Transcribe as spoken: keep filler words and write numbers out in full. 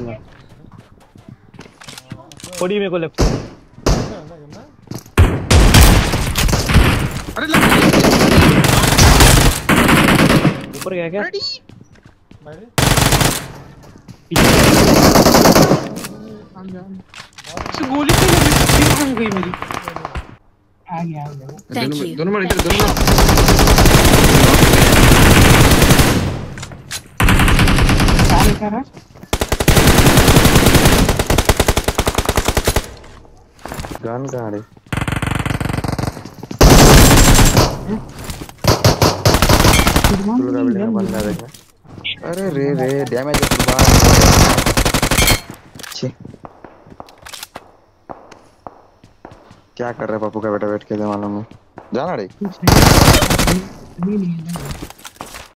थोड़ी मेरे को लेफ्ट। अरे लग ऊपर गया क्या? गोली से लगी गई मेरी। आ गया आ गया। दोनों दोनों मार इधर दोनों सारे कर रहा गन कहाँ है? तुलगा बिल्डिंग में बंदा देखा। अरे रे रे डैमेज है कुर्बान। छी क्या कर रहे पापू का बेटा बैठ के मालूम है जाना रे। नहीं नहीं